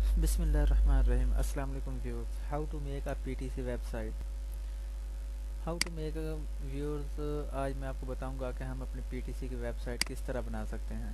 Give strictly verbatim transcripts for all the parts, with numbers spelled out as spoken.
Bismillahirrahmanirrahim. Assalamu alaikum viewers. How to make a P T C website. How to make a viewers आज मैं आपको बताऊंगा कि हम अपनी P T C की वेबसाइट किस तरह बना सकते हैं।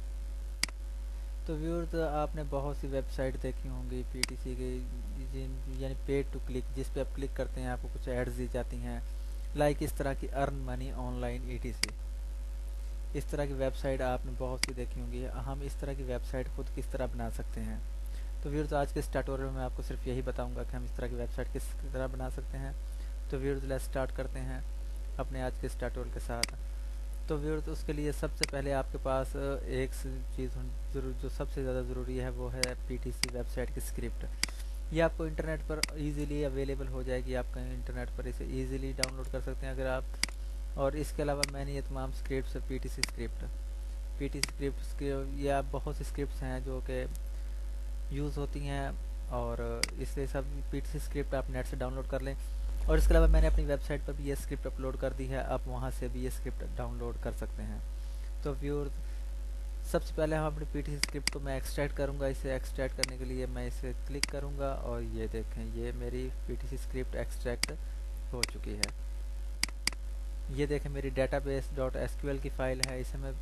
तो व्यूअर्स आपने बहुत सी वेबसाइट देखी होंगी P T C की, यानी पेड टू क्लिक, जिस पे आप क्लिक करते हैं आपको कुछ एड्स दी जाती हैं, लाइक इस तरह की earn money online E T C. इस तरह की वेबसाइट आपने बहुत सी देखी होंगी। हम इस तरह की वेबसाइट खुद किस तरह बना सकते हैं। तो व्यूअर्स आज के इस ट्यूटोरियल में आपको सिर्फ यही बताऊंगा कि हम इस तरह की वेबसाइट किस तरह बना सकते हैं। तो व्यूअर्स लेट्स स्टार्ट करते हैं अपने आज के इस ट्यूटोरियल के साथ। तो व्यूअर्स उसके लिए सबसे पहले आपके पास एक चीज़ जरूर जो सबसे ज़्यादा ज़रूरी है वो है P T C वेबसाइट की स्क्रिप्ट। ये आपको इंटरनेट पर इजीली अवेलेबल हो जाएगी, आप कहीं इंटरनेट पर इसे इजीली डाउनलोड कर सकते हैं अगर आप। और इसके अलावा मैंने ये तमाम scripts P T C script P T C script के ये आप बहुत सी स्क्रिप्ट्स हैं जो कि यूज़ होती हैं, और इसलिए सब P T C स्क्रिप्ट आप नेट से डाउनलोड कर लें। और इसके अलावा मैंने अपनी वेबसाइट पर भी ये स्क्रिप्ट अपलोड कर दी है, आप वहाँ से भी ये स्क्रिप्ट डाउनलोड कर सकते हैं। तो व्यूअर्स सबसे पहले हम अपनी P T C स्क्रिप्ट को मैं एक्सट्रैक्ट करूँगा। इसे एक्सट्रैक्ट करने के लिए मैं इसे क्लिक करूँगा और ये देखें, ये मेरी P T C script extract हो चुकी है। ये देखें मेरी database dot S Q L की फ़ाइल है। इसे मैं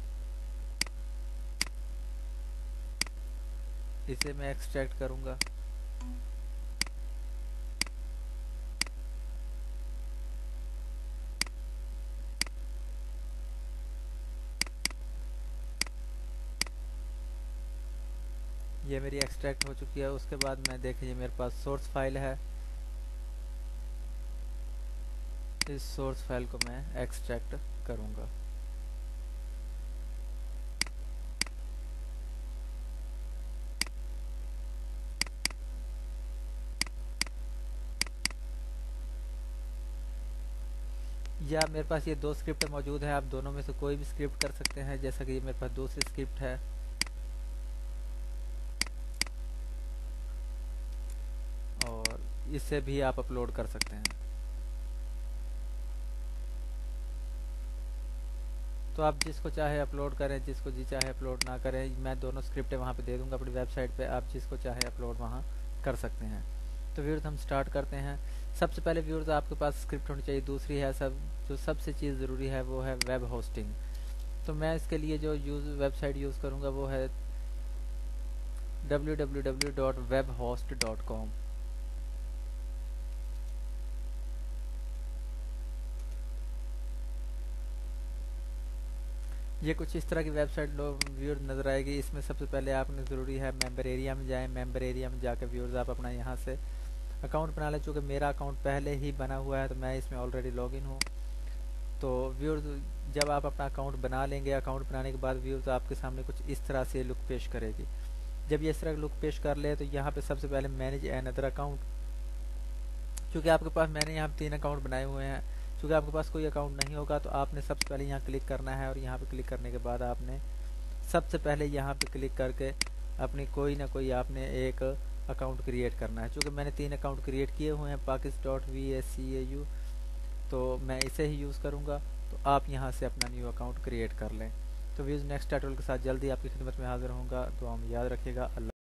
इसे मैं एक्सट्रैक्ट करूँगा। ये मेरी एक्सट्रैक्ट हो चुकी है। उसके बाद मैं देखें ये मेरे पास सोर्स फाइल है, इस सोर्स फाइल को मैं एक्सट्रैक्ट करूँगा। या मेरे पास ये दो स्क्रिप्ट मौजूद है, आप दोनों में से कोई भी स्क्रिप्ट कर सकते हैं। जैसा कि ये मेरे पास दूसरी स्क्रिप्ट है, और इससे भी आप अपलोड कर सकते हैं। तो आप जिसको चाहे अपलोड करें, जिसको जी चाहे अपलोड ना करें। मैं दोनों स्क्रिप्टें वहाँ पे दे दूँगा अपनी वेबसाइट पे, आप जिसको चाहे अपलोड वहाँ कर सकते हैं। तो व्यूअर्स हम स्टार्ट करते हैं। सबसे पहले व्यूअर्स आपके पास स्क्रिप्ट होनी चाहिए। दूसरी है सब जो सबसे चीज़ ज़रूरी है वो है वेब होस्टिंग। तो मैं इसके लिए जो यूज़ वेबसाइट यूज़ करूँगा वो है W W W dot web host dot com. ये कुछ इस तरह की वेबसाइट लो व्यूअर्स नज़र आएगी। इसमें सबसे पहले आपने ज़रूरी है मेंबर एरिया में जाएं। मेंबर एरिया में जाकर व्यूअर्स आप अपना यहाँ से अकाउंट बना लें। चूँकि मेरा अकाउंट पहले ही बना हुआ है तो मैं इसमें ऑलरेडी लॉगिन हूँ। तो व्यूअर्स जब आप अपना अकाउंट बना लेंगे, अकाउंट बनाने के बाद व्यूअर्स आपके सामने कुछ इस तरह से लुक पेश करेगी। जब ये इस तरह लुक पेश कर ले तो यहाँ पे सबसे पहले मैनेज अनदर अकाउंट। चूँकि आपके पास मैंने यहाँ तीन अकाउंट बनाए हुए हैं, चूँकि आपके पास कोई अकाउंट नहीं होगा तो आपने सबसे पहले यहाँ क्लिक करना है, और यहाँ पे क्लिक करने के बाद आपने सबसे पहले यहाँ पे क्लिक करके अपनी कोई ना कोई आपने एक अकाउंट क्रिएट करना है। चूँकि मैंने तीन अकाउंट क्रिएट किए हुए हैं पाकिस dot V S C A U, तो मैं इसे ही यूज़ करूँगा। तो आप यहाँ से अपना न्यू अकाउंट क्रिएट कर लें। तो व्यूज़ नेक्स्ट ट्यूटोरियल के साथ जल्दी आपकी खिदमत में हाजिर होऊंगा। तो हम याद रखिएगा। अल्लाह।